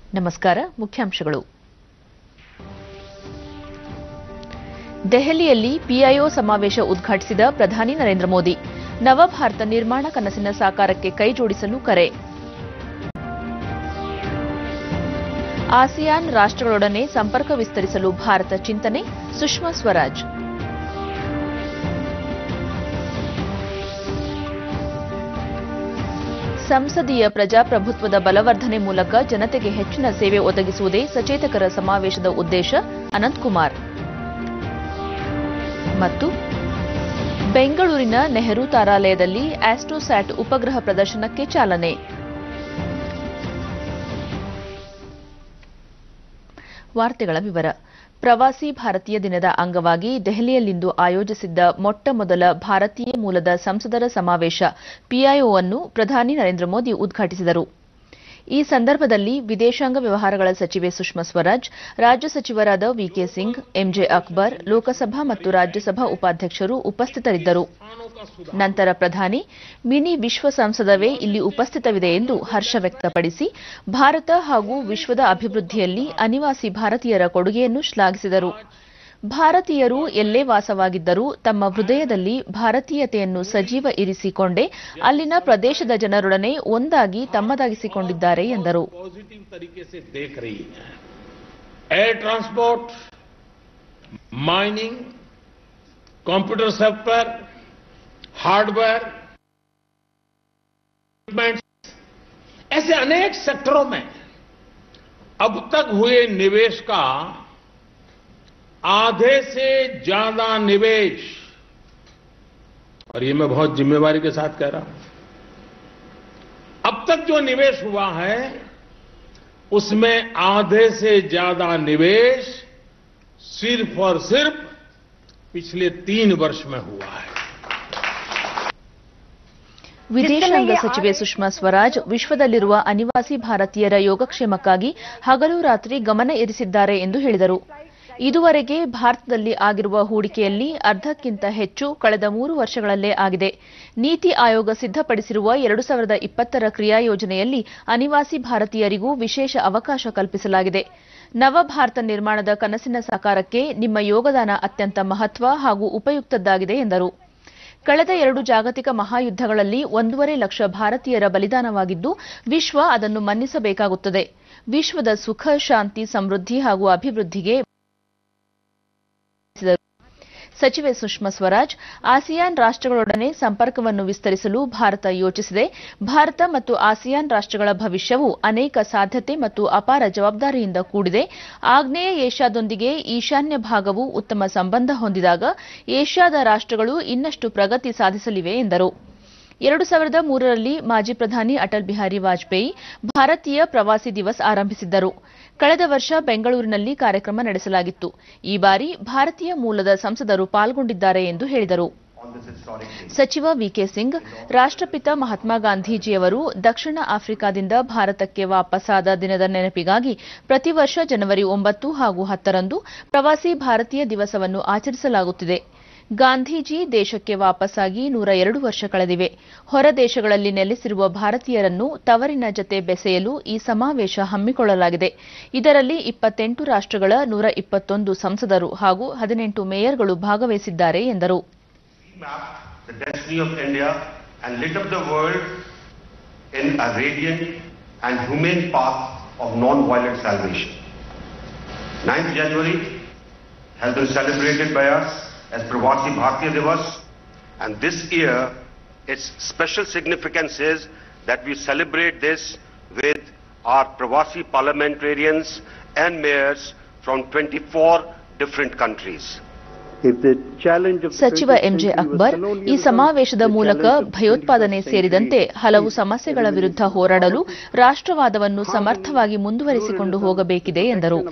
ನಮಸ್ಕಾರ. ಮುಖ್ಯಾಂಶಗಳು. ದೆಹಲಿಯಲ್ಲಿ ಪಿಐಒ ಸಮಾವೇಶ ಉದ್ಘಾಟಿಸಿದ ಪ್ರಧಾನಿ ನರೇಂದ್ರ ಮೋದಿ. ನವಭಾರತ ನಿರ್ಮಾಣ ಕನಸಿನ ಸಾಕಾರಕ್ಕೆ ಕೈಜೋಡಿಸಲು ಕರೆ. ಆಸಿಯಾನ್ ರಾಷ್ಟ್ರಗಳೊಡನೆ ಸಂಪರ್ಕ ವಿಸ್ತರಿಸಲು ಭಾರತ ಚಿಂತನೆ. ಸುಷ್ಮಾ ಸ್ವರಾಜ್. ಸಂಸದೀಯ ಪ್ರಜಾಪ್ರಭುತ್ವದ ಬಲವರ್ಧನೆ ಮೂಲಕ ಜನತೆಗೆ ಹೆಚ್ಚಿನ ಸೇವೆ ಒದಗಿಸುವುದೇ ಸಚೇತಕರ ಸಮಾವೇಶದ ಉದ್ದೇಶ. ಅನಂತಕುಮಾರ್. ಮತ್ತು ಬೆಂಗಳೂರಿನ ನೆಹರು ತಾರಾಲಯದಲ್ಲಿ ಆಸ್ಟ್ರೋಸ್ಯಾಟ್ ಉಪಗ್ರಹ ಪ್ರದರ್ಶನಕ್ಕೆ ಚಾಲನೆ. ವಾರ್ತೆಗಳ ವಿವರ. ಪ್ರವಾಸಿ ಭಾರತೀಯ ದಿನದ ಅಂಗವಾಗಿ ದೆಹಲಿಯಲ್ಲಿಂದು ಆಯೋಜಿಸಿದ್ದ ಮೊಟ್ಟಮೊದಲ ಭಾರತೀಯ ಮೂಲದ ಸಂಸದರ ಸಮಾವೇಶ ಪಿಐಒ ಅನ್ನು ಪ್ರಧಾನಿ ನರೇಂದ್ರ ಮೋದಿ ಉದ್ಘಾಟಿಸಿದರು. ಈ ಸಂದರ್ಭದಲ್ಲಿ ವಿದೇಶಾಂಗ ವ್ಯವಹಾರಗಳ ಸಚಿವೆ ಸುಷ್ಮಾ ಸ್ವರಾಜ್, ರಾಜ್ಯ ಸಚಿವರಾದ ವಿಕೆ ಸಿಂಗ್, ಎಂಜೆ ಅಕ್ಬರ್, ಲೋಕಸಭಾ ಮತ್ತು ರಾಜ್ಯಸಭಾ ಉಪಾಧ್ಯಕ್ಷರು ಉಪಸ್ಥಿತರಿದ್ದರು. ನಂತರ ಪ್ರಧಾನಿ, ಮಿನಿ ವಿಶ್ವ ಸಂಸದವೇ ಇಲ್ಲಿ ಉಪಸ್ಥಿತವಿದೆ ಎಂದು ಹರ್ಷ ವ್ಯಕ್ತಪಡಿಸಿ ಭಾರತ ಹಾಗೂ ವಿಶ್ವದ ಅಭಿವೃದ್ಧಿಯಲ್ಲಿ ಅನಿವಾಸಿ ಭಾರತೀಯರ ಕೊಡುಗೆಯನ್ನು ಶ್ಲಾಘಿಸಿದರು. ಭಾರತೀಯರು ಎಲ್ಲೇ ವಾಸವಾಗಿದ್ದರೂ ತಮ್ಮ ಹೃದಯದಲ್ಲಿ ಭಾರತೀಯತೆಯನ್ನು ಸಜೀವ ಇರಿಸಿಕೊಂಡೇ ಅಲ್ಲಿನ ಪ್ರದೇಶದ ಜನರೊಡನೆ ಒಂದಾಗಿ ತಮ್ಮದಾಗಿಸಿಕೊಂಡಿದ್ದಾರೆ ಎಂದರು. Air transport, mining, computer sector, hardware, ऐसे अनेक सेक्टरों में अब तक हुए निवेश का आधे से ज्यादा निवेश, और ये मैं बहुत जिम्मेवारी के साथ कह रहा हूं, अब तक जो निवेश हुआ है उसमें आधे से ज्यादा निवेश सिर्फ और सिर्फ पिछले 3 वर्ष में हुआ है. ವಿದೇಶಾಂಗ ಸಚಿವೆ ಸುಷ್ಮಾ ಸ್ವರಾಜ್ ವಿಶ್ವದಲ್ಲಿರುವ ಅನಿವಾಸಿ ಭಾರತೀಯರ ಯೋಗಕ್ಷೇಮಕ್ಕಾಗಿ ಹಗಲು ರಾತ್ರಿ ಗಮನ ಇರಿಸಿದ್ದಾರೆ ಎಂದು ಹೇಳಿದರು. ಇದುವರೆಗೆ ಭಾರತದಲ್ಲಿ ಆಗಿರುವ ಹೂಡಿಕೆಯಲ್ಲಿ ಅರ್ಧಕ್ಕಿಂತ ಹೆಚ್ಚು ಕಳೆದ 3 ವರ್ಷಗಳಲ್ಲೇ ಆಗಿದೆ. ನೀತಿ ಆಯೋಗ ಸಿದ್ದಪಡಿಸಿರುವ 2020ರ ಕ್ರಿಯಾ ಯೋಜನೆಯಲ್ಲಿ ಅನಿವಾಸಿ ಭಾರತೀಯರಿಗೂ ವಿಶೇಷ ಅವಕಾಶ ಕಲ್ಪಿಸಲಾಗಿದೆ. ನವಭಾರತ ನಿರ್ಮಾಣದ ಕನಸಿನ ಸಾಕಾರಕ್ಕೆ ನಿಮ್ಮ ಯೋಗದಾನ ಅತ್ಯಂತ ಮಹತ್ವ ಹಾಗೂ ಉಪಯುಕ್ತದ್ದಾಗಿದೆ ಎಂದರು. ಕಳೆದ 2 ಜಾಗತಿಕ ಮಹಾಯುದ್ದಗಳಲ್ಲಿ 1.5 ಲಕ್ಷ ಭಾರತೀಯರ ಬಲಿದಾನವಾಗಿದ್ದು ವಿಶ್ವ ಅದನ್ನು ಮನ್ನಿಸಬೇಕಾಗುತ್ತದೆ. ವಿಶ್ವದ ಸುಖ, ಶಾಂತಿ, ಸಮೃದ್ಧಿ ಹಾಗೂ ಅಭಿವೃದ್ಧಿಗೆ ಸಚಿವೆ ಸುಷ್ಮಾ ಸ್ವರಾಜ್, ಆಸಿಯಾನ್ ರಾಷ್ಟ್ರಗಳೊಡನೆ ಸಂಪರ್ಕವನ್ನು ವಿಸ್ತರಿಸಲು ಭಾರತ ಯೋಚಿಸಿದೆ. ಭಾರತ ಮತ್ತು ಆಸಿಯಾನ್ ರಾಷ್ಟ್ರಗಳ ಭವಿಷ್ಯವು ಅನೇಕ ಸಾಧ್ಯತೆ ಮತ್ತು ಅಪಾರ ಜವಾಬ್ದಾರಿಯಿಂದ ಕೂಡಿದೆ. ಆಗ್ನೇಯ ಏಷ್ಯಾದೊಂದಿಗೆ ಈಶಾನ್ಯ ಭಾಗವು ಉತ್ತಮ ಸಂಬಂಧ ಹೊಂದಿದಾಗ ಏಷ್ಯಾದ ರಾಷ್ಟ್ರಗಳು ಇನ್ನಷ್ಟು ಪ್ರಗತಿ ಸಾಧಿಸಲಿವೆ ಎಂದರು. 2003ರಲ್ಲಿ ಮಾಜಿ ಪ್ರಧಾನಿ ಅಟಲ್ ಬಿಹಾರಿ ವಾಜಪೇಯಿ ಭಾರತೀಯ ಪ್ರವಾಸಿ ದಿವಸ್ ಆರಂಭಿಸಿದ್ದರು. ಕಳೆದ ವರ್ಷ ಬೆಂಗಳೂರಿನಲ್ಲಿ ಕಾರ್ಯಕ್ರಮ ನಡೆಸಲಾಗಿತ್ತು. ಈ ಬಾರಿ ಭಾರತೀಯ ಮೂಲದ ಸಂಸದರು ಪಾಲ್ಗೊಂಡಿದ್ದಾರೆ ಎಂದು ಹೇಳಿದರು. ಸಚಿವ ವಿಕೆ ಸಿಂಗ್, ರಾಷ್ಟ್ರಪಿತ ಮಹಾತ್ಮ ಗಾಂಧೀಜಿಯವರು ದಕ್ಷಿಣ ಆಫ್ರಿಕಾದಿಂದ ಭಾರತಕ್ಕೆ ವಾಪಸ್ಸಾದ ದಿನದ ನೆನಪಿಗಾಗಿ ಪ್ರತಿ ವರ್ಷ ಜನವರಿ 9 ಹಾಗೂ 10ರಂದು ಪ್ರವಾಸಿ ಭಾರತೀಯ ದಿವಸವನ್ನು ಆಚರಿಸಲಾಗುತ್ತಿದೆ. ಗಾಂಧೀಜಿ ದೇಶಕ್ಕೆ ವಾಪಸ್ಸಾಗಿ 102 ವರ್ಷ ಕಳೆದಿವೆ. ಹೊರ ದೇಶಗಳಲ್ಲಿ ನೆಲೆಸಿರುವ ಭಾರತೀಯರನ್ನು ತವರಿನ ಜತೆ ಬೆಸೆಯಲು ಈ ಸಮಾವೇಶ ಹಮ್ಮಿಕೊಳ್ಳಲಾಗಿದೆ. ಇದರಲ್ಲಿ 28 ರಾಷ್ಟ್ರಗಳ 121 ಸಂಸದರು ಹಾಗೂ 18 ಮೇಯರ್ಗಳು ಭಾಗವಹಿಸಿದ್ದಾರೆ ಎಂದರು. as Pravasi Bharatiya Divas, and this year its special significance is that we celebrate this with our Pravasi parliamentarians and mayors from 24 different countries. ಸಚಿವ ಎಂಜೆ ಅಕ್ಬರ್, ಈ ಸಮಾವೇಶದ ಮೂಲಕ ಭಯೋತ್ಪಾದನೆ ಸೇರಿದಂತೆ ಹಲವು ಸಮಸ್ಯೆಗಳ ವಿರುದ್ಧ ಹೋರಾಡಲು ರಾಷ್ಟ್ರವಾದವನ್ನು ಸಮರ್ಥವಾಗಿ ಮುಂದುವರಿಸಿಕೊಂಡು ಹೋಗಬೇಕಿದೆ ಎಂದರು.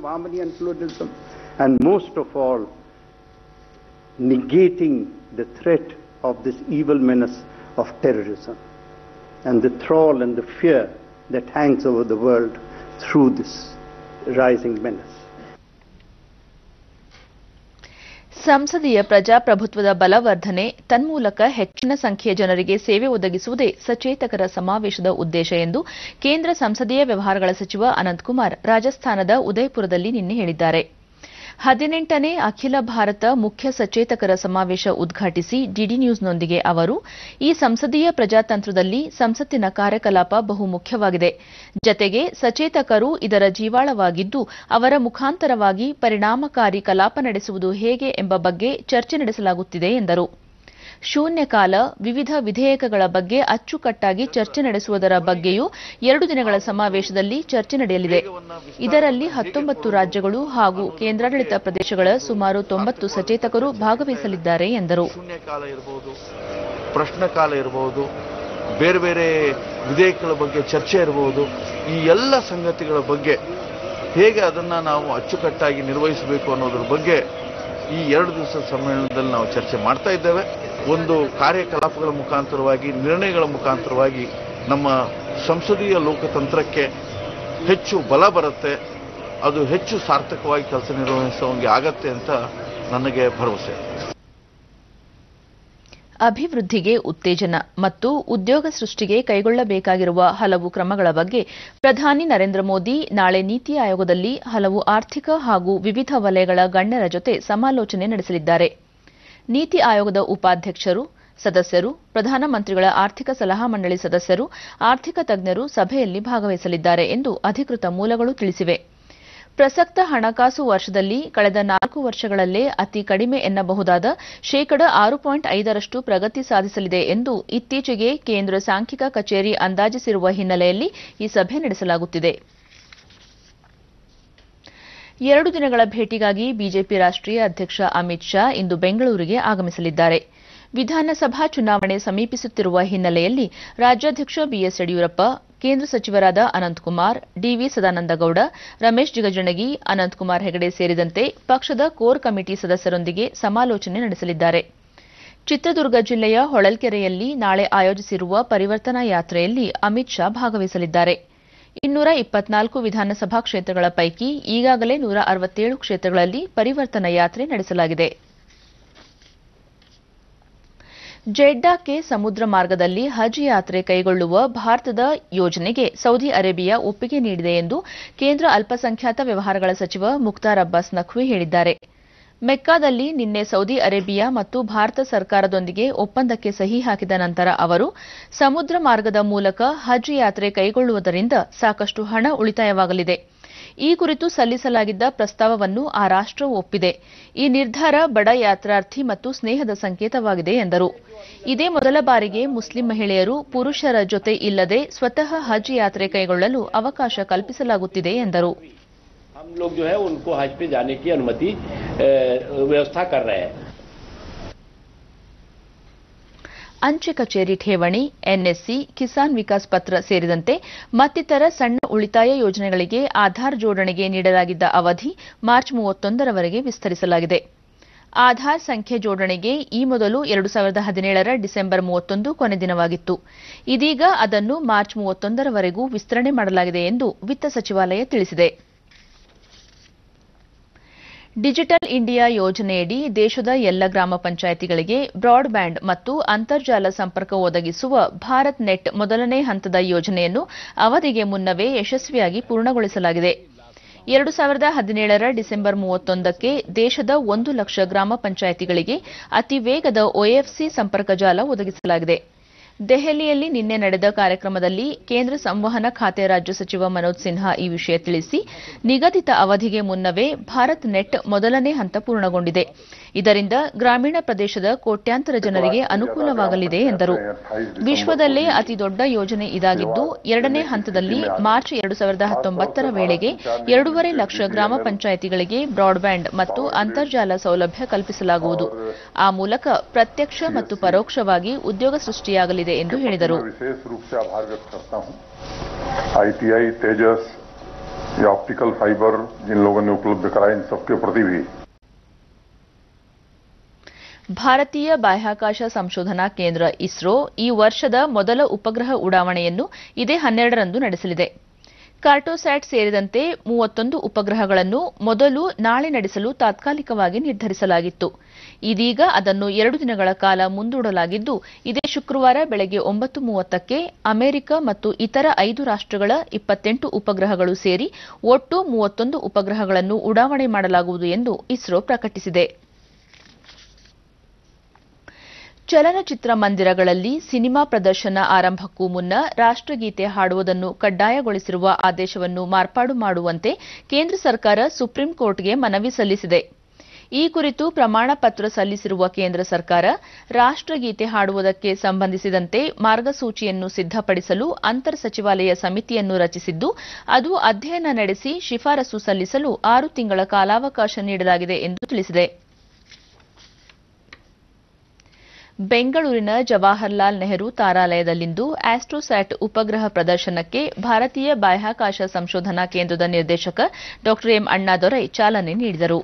Negating the threat of this evil menace of terrorism and the thrall and the fear that hangs over the world through this rising menace. ಸಂಸದೀಯ ಪ್ರಜಾಪ್ರಭುತ್ವದ ಬಲವರ್ಧನೆ, ತನ್ಮೂಲಕ ಹೆಚ್ಚಿನ ಸಂಖ್ಯೆಯ ಜನರಿಗೆ ಸೇವೆ ಒದಗಿಸುವುದೇ ಸಚೇತಕರ ಸಮಾವೇಶದ ಉದ್ದೇಶ ಎಂದು ಕೇಂದ್ರ ಸಂಸದೀಯ ವ್ಯವಹಾರಗಳ ಸಚಿವ ಅನಂತಕುಮಾರ್ ರಾಜಸ್ಥಾನದ ಉದಯಪುರದಲ್ಲಿ ನಿನ್ನೆ ಹೇಳಿದ್ದಾರೆ. 18ನೇ ಅಖಿಲ ಭಾರತ ಮುಖ್ಯ ಸಚೇತಕರ ಸಮಾವೇಶ ಉದ್ಘಾಟಿಸಿ ಡಿಡಿ ನ್ಯೂಸ್ನೊಂದಿಗೆ ಅವರು, ಈ ಸಂಸದೀಯ ಪ್ರಜಾತಂತ್ರದಲ್ಲಿ ಸಂಸತ್ತಿನ ಕಾರ್ಯಕಲಾಪ ಬಹು ಮುಖ್ಯವಾಗಿದೆ. ಜತೆಗೆ ಸಚೇತಕರು ಇದರ ಜೀವಾಳವಾಗಿದ್ದು, ಅವರ ಮುಖಾಂತರವಾಗಿ ಪರಿಣಾಮಕಾರಿ ಕಲಾಪ ನಡೆಸುವುದು ಹೇಗೆ ಎಂಬ ಬಗ್ಗೆ ಚರ್ಚೆ ನಡೆಸಲಾಗುತ್ತಿದೆ ಎಂದರು. ಶೂನ್ಯಕಾಲ, ವಿವಿಧ ವಿಧೇಯಕಗಳ ಬಗ್ಗೆ ಅಚ್ಚುಕಟ್ಟಾಗಿ ಚರ್ಚೆ ನಡೆಸುವುದರ ಬಗ್ಗೆಯೂ 2 ದಿನಗಳ ಸಮಾವೇಶದಲ್ಲಿ ಚರ್ಚೆ ನಡೆಯಲಿದೆ. ಇದರಲ್ಲಿ 19 ರಾಜ್ಯಗಳು ಹಾಗೂ ಕೇಂದ್ರಾಡಳಿತ ಪ್ರದೇಶಗಳ ಸುಮಾರು 90 ಸಚೇತಕರು ಭಾಗವಹಿಸಲಿದ್ದಾರೆ ಎಂದರು. ಶೂನ್ಯಕಾಲ ಇರಬಹುದು, ಪ್ರಶ್ನಕಾಲ ಇರಬಹುದು, ಬೇರೆ ಬೇರೆ ವಿಧೇಯಕಗಳ ಬಗ್ಗೆ ಚರ್ಚೆ ಇರಬಹುದು. ಈ ಎಲ್ಲ ಸಂಗತಿಗಳ ಬಗ್ಗೆ ಹೇಗೆ ಅದನ್ನು ನಾವು ಅಚ್ಚುಕಟ್ಟಾಗಿ ನಿರ್ವಹಿಸಬೇಕು ಅನ್ನೋದ್ರ ಬಗ್ಗೆ ಈ 2 ದಿವಸದ ಸಮ್ಮೇಳನದಲ್ಲಿ ನಾವು ಚರ್ಚೆ ಮಾಡ್ತಾ ಇದ್ದೇವೆ. ಒಂದು ಕಾರ್ಯಕಲಾಪಗಳ ಮುಖಾಂತರವಾಗಿ, ನಿರ್ಣಯಗಳ ಮುಖಾಂತರವಾಗಿ ನಮ್ಮ ಸಂಸದೀಯ ಲೋಕತಂತ್ರಕ್ಕೆ ಹೆಚ್ಚು ಬಲ ಬರುತ್ತೆ, ಅದು ಹೆಚ್ಚು ಸಾರ್ಥಕವಾಗಿ ಕೆಲಸ ನಿರ್ವಹಿಸುವಂಗೆ ಆಗತ್ತೆ ಅಂತ ನನಗೆ ಭರವಸೆ. ಅಭಿವೃದ್ಧಿಗೆ ಉತ್ತೇಜನ ಮತ್ತು ಉದ್ಯೋಗ ಸೃಷ್ಟಿಗೆ ಕೈಗೊಳ್ಳಬೇಕಾಗಿರುವ ಹಲವು ಕ್ರಮಗಳ ಬಗ್ಗೆ ಪ್ರಧಾನಿ ನರೇಂದ್ರ ಮೋದಿ ನಾಳೆ ನೀತಿ ಆಯೋಗದಲ್ಲಿ ಹಲವು ಆರ್ಥಿಕ ಹಾಗೂ ವಿವಿಧ ವಲಯಗಳ ಗಣ್ಯರ ಜೊತೆ ಸಮಾಲೋಚನೆ ನಡೆಸಲಿದ್ದಾರೆ. ನೀತಿ ಆಯೋಗದ ಉಪಾಧ್ಯಕ್ಷರು, ಸದಸ್ಯರು, ಪ್ರಧಾನಮಂತ್ರಿಗಳ ಆರ್ಥಿಕ ಸಲಹಾ ಮಂಡಳಿ ಸದಸ್ಯರು, ಆರ್ಥಿಕ ತಜ್ಞರು ಸಭೆಯಲ್ಲಿ ಭಾಗವಹಿಸಲಿದ್ದಾರೆ ಎಂದು ಅಧಿಕೃತ ಮೂಲಗಳು ತಿಳಿಸಿವೆ. ಪ್ರಸಕ್ತ ಹಣಕಾಸು ವರ್ಷದಲ್ಲಿ ಕಳೆದ 4 ವರ್ಷಗಳಲ್ಲೇ ಅತಿ ಕಡಿಮೆ ಎನ್ನಬಹುದಾದ 6.5% ಪ್ರಗತಿ ಸಾಧಿಸಲಿದೆ ಎಂದು ಇತ್ತೀಚೆಗೆ ಕೇಂದ್ರ ಸಾಂಖ್ಯಿಕ ಕಚೇರಿ ಅಂದಾಜಿಸಿರುವ ಹಿನ್ನೆಲೆಯಲ್ಲಿ ಈ ಸಭೆ ನಡೆಸಲಾಗುತ್ತಿದೆ. 2 ದಿನಗಳ ಭೇಟಿಗಾಗಿ ಬಿಜೆಪಿ ರಾಷ್ಟ್ರೀಯ ಅಧ್ಯಕ್ಷ ಅಮಿತ್ ಶಾ ಇಂದು ಬೆಂಗಳೂರಿಗೆ ಆಗಮಿಸಲಿದ್ದಾರೆ. ವಿಧಾನಸಭಾ ಚುನಾವಣೆ ಸಮೀಪಿಸುತ್ತಿರುವ ಹಿನ್ನೆಲೆಯಲ್ಲಿ ರಾಜ್ಯಾಧ್ಯಕ್ಷ ಬಿಎಸ್ ಯಡಿಯೂರಪ್ಪ, ಕೇಂದ್ರ ಸಚಿವರಾದ ಅನಂತಕುಮಾರ್, ಡಿವಿ ಸದಾನಂದಗೌಡ, ರಮೇಶ್ ಜಿಗಜಿಣಗಿ, ಅನಂತಕುಮಾರ್ ಹೆಗಡೆ ಸೇರಿದಂತೆ ಪಕ್ಷದ ಕೋರ್ ಕಮಿಟಿ ಸದಸ್ಯರೊಂದಿಗೆ ಸಮಾಲೋಚನೆ ನಡೆಸಲಿದ್ದಾರೆ. ಚಿತ್ರದುರ್ಗ ಜಿಲ್ಲೆಯ ಹೊಳಲ್ಕೆರೆಯಲ್ಲಿ ನಾಳೆ ಆಯೋಜಿಸಿರುವ ಪರಿವರ್ತನಾ ಯಾತ್ರೆಯಲ್ಲಿ ಅಮಿತ್ ಶಾ ಭಾಗವಹಿಸಲಿದ್ದಾರೆ. 224 ವಿಧಾನಸಭಾ ಕ್ಷೇತ್ರಗಳ ಪೈಕಿ ಈಗಾಗಲೇ 167 ಕ್ಷೇತ್ರಗಳಲ್ಲಿ ಪರಿವರ್ತನಾ ಯಾತ್ರೆ ನಡೆಸಲಾಗಿದೆ. ಜೆಡ್ಡಾಕ್ಕೆ ಸಮುದ್ರ ಮಾರ್ಗದಲ್ಲಿ ಹಜ್ ಯಾತ್ರೆ ಕೈಗೊಳ್ಳುವ ಭಾರತದ ಯೋಜನೆಗೆ ಸೌದಿ ಅರೇಬಿಯಾ ಒಪ್ಪಿಗೆ ನೀಡಿದೆ ಎಂದು ಕೇಂದ್ರ ಅಲ್ಪಸಂಖ್ಯಾತ ವ್ಯವಹಾರಗಳ ಸಚಿವ ಮುಖ್ತಾರ್ ಅಬ್ಬಾಸ್ ನಖ್ವಿ ಹೇಳಿದ್ದಾರೆ. ಮೆಕ್ಕಾದಲ್ಲಿ ನಿನ್ನೆ ಸೌದಿ ಅರೇಬಿಯಾ ಮತ್ತು ಭಾರತ ಸರ್ಕಾರದೊಂದಿಗೆ ಒಪ್ಪಂದಕ್ಕೆ ಸಹಿ ಹಾಕಿದ ನಂತರ ಅವರು, ಸಮುದ್ರ ಮಾರ್ಗದ ಮೂಲಕ ಹಜ್ ಯಾತ್ರೆ ಕೈಗೊಳ್ಳುವುದರಿಂದ ಸಾಕಷ್ಟು ಹಣ ಉಳಿತಾಯವಾಗಲಿದೆ. ಈ ಕುರಿತು ಸಲ್ಲಿಸಲಾಗಿದ್ದ ಪ್ರಸ್ತಾವವನ್ನು ಆ ರಾಷ್ಟ್ರವು ಒಪ್ಪಿದೆ. ಈ ನಿರ್ಧಾರ ಬಡ ಯಾತ್ರಾರ್ಥಿ ಮತ್ತು ಸ್ನೇಹದ ಸಂಕೇತವಾಗಿದೆ ಎಂದರು. ಇದೇ ಮೊದಲ ಬಾರಿಗೆ ಮುಸ್ಲಿಂ ಮಹಿಳೆಯರು ಪುರುಷರ ಜೊತೆ ಇಲ್ಲದೆ ಸ್ವತಃ ಹಜ್ ಯಾತ್ರೆ ಕೈಗೊಳ್ಳಲು ಅವಕಾಶ ಕಲ್ಪಿಸಲಾಗುತ್ತಿದೆ ಎಂದರು. हम लोग जो है उनको हज पे जाने की अनुमति व्यवस्था कर रहे हैं. ಅಂಚೆ ಕಚೇರಿ ಠೇವಣಿ, ಎನ್ಎಸ್ಸಿ, ಕಿಸಾನ್ ವಿಕಾಸ್ ಪತ್ರ ಸೇರಿದಂತೆ ಮತ್ತಿತರ ಸಣ್ಣ ಉಳಿತಾಯ ಯೋಜನೆಗಳಿಗೆ ಆಧಾರ್ ಜೋಡಣೆಗೆ ನೀಡಲಾಗಿದ್ದ ಅವಧಿ ಮಾರ್ಚ್ 31ರವರೆಗೆ ವಿಸ್ತರಿಸಲಾಗಿದೆ. ಆಧಾರ್ ಸಂಖ್ಯೆ ಜೋಡಣೆಗೆ ಈ ಮೊದಲು 2017ರ ಡಿಸೆಂಬರ್ 31 ಕೊನೆ ದಿನವಾಗಿತ್ತು. ಇದೀಗ ಅದನ್ನು ಮಾರ್ಚ್ 31ರವರೆಗೂ ವಿಸ್ತರಣೆ ಮಾಡಲಾಗಿದೆ ಎಂದು ವಿತ್ತ ಸಚಿವಾಲಯ ತಿಳಿಸಿದೆ. ಡಿಜಿಟಲ್ ಇಂಡಿಯಾ ಯೋಜನೆಯಡಿ ದೇಶದ ಎಲ್ಲ ಗ್ರಾಮ ಪಂಚಾಯಿತಿಗಳಿಗೆ ಬ್ರಾಡ್ಬ್ಯಾಂಡ್ ಮತ್ತು ಅಂತರ್ಜಾಲ ಸಂಪರ್ಕ ಒದಗಿಸುವ ಭಾರತ್ ನೆಟ್ ಮೊದಲನೇ ಹಂತದ ಯೋಜನೆಯನ್ನು ಅವಧಿಗೆ ಮುನ್ನವೇ ಯಶಸ್ವಿಯಾಗಿ ಪೂರ್ಣಗೊಳಿಸಲಾಗಿದೆ. 2017ರ ಡಿಸೆಂಬರ್ 31ಕ್ಕೆ ದೇಶದ 1 ಲಕ್ಷ ಗ್ರಾಮ ಪಂಚಾಯಿತಿಗಳಿಗೆ ಅತಿ ವೇಗದ ಒಎಫ್ಸಿ ಸಂಪರ್ಕ ಜಾಲ ಒದಗಿಸಲಾಗಿದೆ. ದೆಹಲಿಯಲ್ಲಿ ನಿನ್ನೆ ನಡೆದ ಕಾರ್ಯಕ್ರಮದಲ್ಲಿ ಕೇಂದ್ರ ಸಂವಹನ ಖಾತೆ ರಾಜ್ಯ ಸಚಿವ ಮನೋಜ್ ಸಿನ್ಹಾ ಈ ವಿಷಯ ತಿಳಿಸಿ, ನಿಗದಿತ ಅವಧಿಗೆ ಮುನ್ನವೇ ಭಾರತ್ ನೆಟ್ ಮೊದಲನೇ ಹಂತ ಪೂರ್ಣಗೊಂಡಿದೆ. ಇದರಿಂದ ಗ್ರಾಮೀಣ ಪ್ರದೇಶದ ಕೋಟ್ಯಾಂತರ ಜನರಿಗೆ ಅನುಕೂಲವಾಗಲಿದೆ ಎಂದರು. ವಿಶ್ವದಲ್ಲೇ ಅತಿ ದೊಡ್ಡ ಯೋಜನೆ ಇದಾಗಿದ್ದು, 2ನೇ ಹಂತದಲ್ಲಿ ಮಾರ್ಚ್ 2019ರ ವೇಳೆಗೆ 2.5 ಲಕ್ಷ ಗ್ರಾಮ ಪಂಚಾಯಿತಿಗಳಿಗೆ ಬ್ರಾಡ್ಬ್ಯಾಂಡ್ ಮತ್ತು ಅಂತರ್ಜಾಲ ಸೌಲಭ್ಯ ಕಲ್ಪಿಸಲಾಗುವುದು. ಆ ಮೂಲಕ ಪ್ರತ್ಯಕ್ಷ ಮತ್ತು ಪರೋಕ್ಷವಾಗಿ ಉದ್ಯೋಗ ಸೃಷ್ಟಿಯಾಗಲಿದೆ ಎಂದು ಹೇಳಿದರು. आईटीआई, तेजस या ऑप्टिकल फाइबर जिन लोगों ने उपलब्ध कराए, इन सबके प्रति भी ಭಾರತೀಯ ಬಾಹ್ಯಾಕಾಶ ಸಂಶೋಧನಾ ಕೇಂದ್ರ ಇಸ್ರೋ ಈ ವರ್ಷದ ಮೊದಲ ಉಪಗ್ರಹ ಉಡಾವಣೆಯನ್ನು ಇದೇ 12ರಂದು ನಡೆಸಲಿದೆ. ಕಾರ್ಟೋಸ್ಯಾಟ್ ಸೇರಿದಂತೆ 31 ಉಪಗ್ರಹಗಳನ್ನು ಮೊದಲು ನಾಳೆ ನಡೆಸಲು ತಾತ್ಕಾಲಿಕವಾಗಿ ನಿರ್ಧರಿಸಲಾಗಿತ್ತು. ಇದೀಗ ಅದನ್ನು 2 ದಿನಗಳ ಕಾಲ ಮುಂದೂಡಲಾಗಿದ್ದು, ಇದೇ ಶುಕ್ರವಾರ ಬೆಳಗ್ಗೆ 9:30ಕ್ಕೆ ಅಮೆರಿಕ ಮತ್ತು ಇತರ 5 ರಾಷ್ಟ್ರಗಳ 28 ಉಪಗ್ರಹಗಳು ಸೇರಿ ಒಟ್ಟು 31 ಉಪಗ್ರಹಗಳನ್ನು ಉಡಾವಣೆ ಮಾಡಲಾಗುವುದು ಎಂದು ಇಸ್ರೋ ಪ್ರಕಟಿಸಿದೆ. ಚಲನಚಿತ್ರ ಮಂದಿರಗಳಲ್ಲಿ ಸಿನಿಮಾ ಪ್ರದರ್ಶನ ಆರಂಭಕ್ಕೂ ಮುನ್ನ ರಾಷ್ಟ್ರಗೀತೆ ಹಾಡುವುದನ್ನು ಕಡ್ಡಾಯಗೊಳಿಸಿರುವ ಆದೇಶವನ್ನು ಮಾರ್ಪಾಡು ಮಾಡುವಂತೆ ಕೇಂದ್ರ ಸರ್ಕಾರ ಸುಪ್ರೀಂ ಕೋರ್ಟ್ಗೆ ಮನವಿ ಸಲ್ಲಿಸಿದೆ. ಈ ಕುರಿತು ಪ್ರಮಾಣ ಪತ್ರ ಸಲ್ಲಿಸಿರುವ ಕೇಂದ್ರ ಸರ್ಕಾರ ರಾಷ್ಟ್ರಗೀತೆ ಹಾಡುವುದಕ್ಕೆ ಸಂಬಂಧಿಸಿದಂತೆ ಮಾರ್ಗಸೂಚಿಯನ್ನು ಸಿದ್ದಪಡಿಸಲು ಅಂತರ್ ಸಚಿವಾಲಯ ಸಮಿತಿಯನ್ನು ರಚಿಸಿದ್ದು, ಅದು ಅಧ್ಯಯನ ನಡೆಸಿ ಶಿಫಾರಸು ಸಲ್ಲಿಸಲು 6 ತಿಂಗಳ ಕಾಲಾವಕಾಶ ನೀಡಲಾಗಿದೆ ಎಂದು ತಿಳಿಸಿದೆ. ಬೆಂಗಳೂರಿನ ಜವಾಹರಲಾಲ್ ನೆಹರು ತಾರಾಲಯದಲ್ಲಿಂದು ಆಸ್ಟ್ರೋಸ್ಯಾಟ್ ಉಪಗ್ರಹ ಪ್ರದರ್ಶನಕ್ಕೆ ಭಾರತೀಯ ಬಾಹ್ಯಾಕಾಶ ಸಂಶೋಧನಾ ಕೇಂದ್ರದ ನಿರ್ದೇಶಕ ಡಾ ಎಂ ಅಣ್ಣಾದೊರೈ ಚಾಲನೆ ನೀಡಿದರು.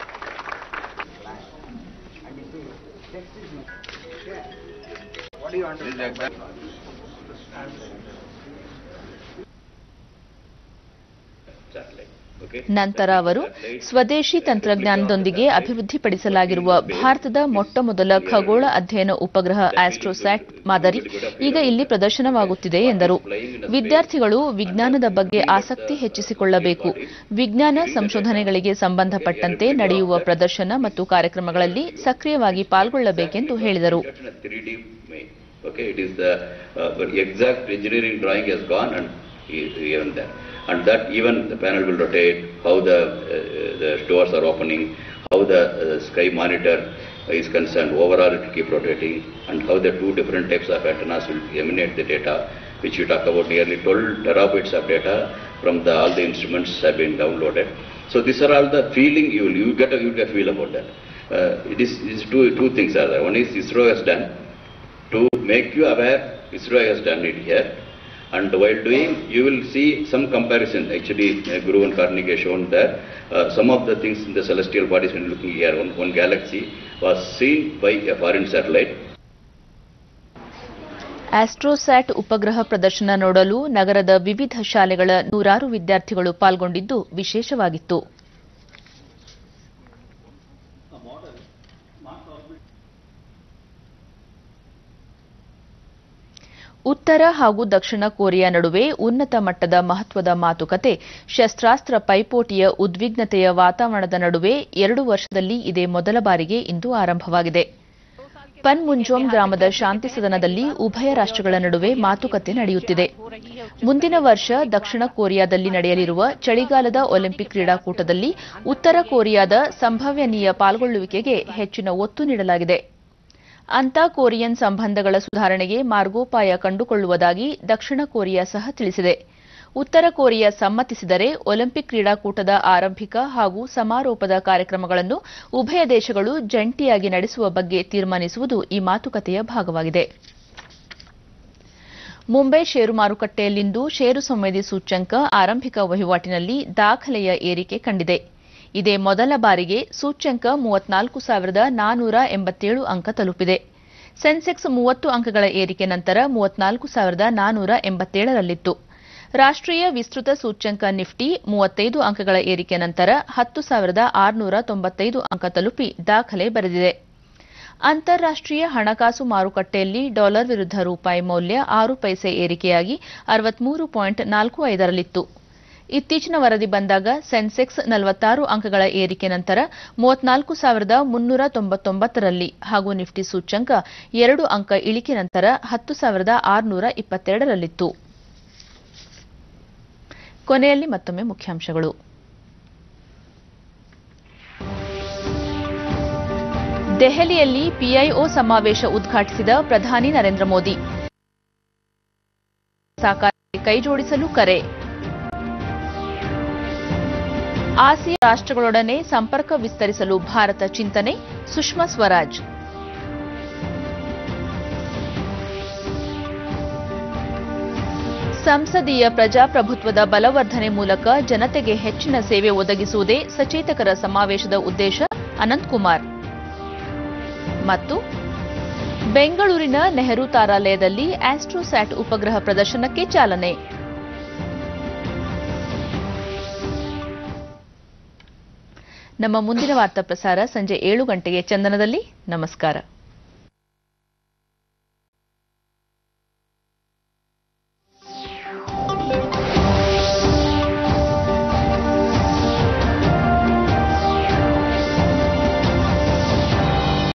ನಂತರ ಅವರು ಸ್ವದೇಶಿ ತಂತ್ರಜ್ಞಾನದೊಂದಿಗೆ ಅಭಿವೃದ್ಧಿಪಡಿಸಲಾಗಿರುವ ಭಾರತದ ಮೊಟ್ಟಮೊದಲ ಖಗೋಳ ಅಧ್ಯಯನ ಉಪಗ್ರಹ ಆಸ್ಟ್ರೋಸ್ಯಾಟ್ ಮಾದರಿ ಈಗ ಇಲ್ಲಿ ಪ್ರದರ್ಶನವಾಗುತ್ತಿದೆ ಎಂದರು. ವಿದ್ಯಾರ್ಥಿಗಳು ವಿಜ್ಞಾನದ ಬಗ್ಗೆ ಆಸಕ್ತಿ ಹೆಚ್ಚಿಸಿಕೊಳ್ಳಬೇಕು, ವಿಜ್ಞಾನ ಸಂಶೋಧನೆಗಳಿಗೆ ಸಂಬಂಧಪಟ್ಟಂತೆ ನಡೆಯುವ ಪ್ರದರ್ಶನ ಮತ್ತು ಕಾರ್ಯಕ್ರಮಗಳಲ್ಲಿ ಸಕ್ರಿಯವಾಗಿ ಪಾಲ್ಗೊಳ್ಳಬೇಕೆಂದು ಹೇಳಿದರು. And that even the panel will rotate, how the doors are opening, how the sky monitor is concerned, overall it will keep rotating, and how the 2 different types of antennas will emanate the data, which you talk about nearly 12 terabytes of data from all the instruments have been downloaded. So these are all the feeling you get a feel about that. It is two things are there. One is ISRO has done to make you aware. ISRO has done it here. And while doing, you will see some comparison. Actually, Guru and Karnik has shown that some of the things in the celestial bodies when looking here, one galaxy was seen by a foreign satellite. Astrosat ಉಪಗ್ರಹ ಪ್ರದರ್ಶನ ನೋಡಲು ನಗರದ ವಿವಿಧ ಶಾಲೆಗಳ 100 ವಿದ್ಯಾರ್ಥಿಗಳು ಪಾಲ್ಗೊಂಡಿದ್ದು ವಿಶೇಷವಾಗಿತ್ತು. ಉತ್ತರ ಹಾಗೂ ದಕ್ಷಿಣ ಕೊರಿಯಾ ನಡುವೆ ಉನ್ನತ ಮಟ್ಟದ ಮಹತ್ವದ ಮಾತುಕತೆ, ಶಸ್ತ್ರಾಸ್ತ್ರ ಪೈಪೋಟಿಯ ಉದ್ವಿಗ್ನತೆಯ ವಾತಾವರಣದ ನಡುವೆ 2 ವರ್ಷದಲ್ಲಿ ಇದೇ ಮೊದಲ ಬಾರಿಗೆ ಇಂದು ಆರಂಭವಾಗಿದೆ. ಪನ್ಮುಂಜೋಮ್ ಗ್ರಾಮದ ಶಾಂತಿ ಸದನದಲ್ಲಿ ಉಭಯ ರಾಷ್ಟ್ರಗಳ ನಡುವೆ ಮಾತುಕತೆ ನಡೆಯುತ್ತಿದೆ. ಮುಂದಿನ ವರ್ಷ ದಕ್ಷಿಣ ಕೊರಿಯಾದಲ್ಲಿ ನಡೆಯಲಿರುವ ಚಳಿಗಾಲದ ಒಲಿಂಪಿಕ್ ಕ್ರೀಡಾಕೂಟದಲ್ಲಿ ಉತ್ತರ ಕೊರಿಯಾದ ಸಂಭವನೀಯ ಪಾಲ್ಗೊಳ್ಳುವಿಕೆಗೆ ಹೆಚ್ಚಿನ ಒತ್ತು ನೀಡಲಾಗಿದೆ. ಅಂತಾ ಕೊರಿಯನ್ ಸಂಬಂಧಗಳ ಸುಧಾರಣೆಗೆ ಮಾರ್ಗೋಪಾಯ ಕಂಡುಕೊಳ್ಳುವುದಾಗಿ ದಕ್ಷಿಣ ಕೊರಿಯಾ ಸಹ ತಿಳಿಸಿದೆ. ಉತ್ತರ ಕೊರಿಯಾ ಸಮ್ಮತಿಸಿದರೆ ಒಲಿಂಪಿಕ್ ಕ್ರೀಡಾಕೂಟದ ಆರಂಭಿಕ ಹಾಗೂ ಸಮಾರೋಪದ ಕಾರ್ಯಕ್ರಮಗಳನ್ನು ಉಭಯ ದೇಶಗಳು ಜಂಟಿಯಾಗಿ ನಡೆಸುವ ಬಗ್ಗೆ ತೀರ್ಮಾನಿಸುವುದು ಈ ಮಾತುಕತೆಯ ಭಾಗವಾಗಿದೆ. ಮುಂಬೈ ಷೇರು ಮಾರುಕಟ್ಟೆಯಲ್ಲಿಂದು ಷೇರು ಸಂವೇದಿ ಸೂಚ್ಯಂಕ ಆರಂಭಿಕ ವಹಿವಾಟಿನಲ್ಲಿ ದಾಖಲೆಯ ಏರಿಕೆ ಕಂಡಿದೆ. ಇದೇ ಮೊದಲ ಬಾರಿಗೆ ಸೂಚ್ಯಂಕ 34,487 ಅಂಕ ತಲುಪಿದೆ. ಸೆನ್ಸೆಕ್ಸ್ 30 ಅಂಕಗಳ ಏರಿಕೆ ನಂತರ 34,487ರಲ್ಲಿತ್ತು. ರಾಷ್ಟ್ರೀಯ ವಿಸ್ತೃತ ಸೂಚ್ಯಂಕ ನಿಫ್ಟಿ 35 ಅಂಕಗಳ ಏರಿಕೆ ನಂತರ 10,695 ಅಂಕ ತಲುಪಿ ದಾಖಲೆ ಬರೆದಿದೆ. ಅಂತಾರಾಷ್ಟ್ರೀಯ ಹಣಕಾಸು ಮಾರುಕಟ್ಟೆಯಲ್ಲಿ ಡಾಲರ್ ವಿರುದ್ಧ ರೂಪಾಯಿ ಮೌಲ್ಯ 6 ಪೈಸೆ ಏರಿಕೆಯಾಗಿ 63.45ರಲ್ಲಿತ್ತು. ಇತ್ತೀಚಿನ ವರದಿ ಬಂದಾಗ ಸೆನ್ಸೆಕ್ಸ್ 46 ಅಂಕಗಳ ಏರಿಕೆ ನಂತರ 34,399ರಲ್ಲಿ ಹಾಗೂ ನಿಫ್ಟಿ ಸೂಚ್ಯಂಕ 2 ಅಂಕ ಇಳಿಕೆ ನಂತರ 10,622ರಲ್ಲಿತ್ತು. ಕೊನೆಯಲ್ಲಿ ಮತ್ತೊಮ್ಮೆ ಮುಖ್ಯಾಂಶಗಳು. ದೆಹಲಿಯಲ್ಲಿ ಪಿಐಒ ಸಮಾವೇಶ ಉದ್ಘಾಟಿಸಿದ ಪ್ರಧಾನಿ ನರೇಂದ್ರ ಮೋದಿ. ಸಾಕಾರಕ್ಕೆ ಕೈಜೋಡಿಸಲು ಕರೆ. ಆಸಿಯಾನ್ ರಾಷ್ಟ್ರಗಳೊಡನೆ ಸಂಪರ್ಕ ವಿಸ್ತರಿಸಲು ಭಾರತ ಚಿಂತನೆ, ಸುಷ್ಮಾ ಸ್ವರಾಜ್. ಸಂಸದೀಯ ಪ್ರಜಾಪ್ರಭುತ್ವದ ಬಲವರ್ಧನೆ ಮೂಲಕ ಜನತೆಗೆ ಹೆಚ್ಚಿನ ಸೇವೆ ಒದಗಿಸುವುದೇ ಸಚೇತಕರ ಸಮಾವೇಶದ ಉದ್ದೇಶ, ಅನಂತಕುಮಾರ್. ಮತ್ತು ಬೆಂಗಳೂರಿನ ನೆಹರು ತಾರಾಲಯದಲ್ಲಿ ಆಸ್ಟ್ರೋಸ್ಯಾಟ್ ಉಪಗ್ರಹ ಪ್ರದರ್ಶನಕ್ಕೆ ಚಾಲನೆ. ನಮ್ಮ ಮುಂದಿನ ವಾರ್ತಾ ಪ್ರಸಾರ ಸಂಜೆ 7 ಗಂಟೆಗೆ ಚಂದನದಲ್ಲಿ. ನಮಸ್ಕಾರ.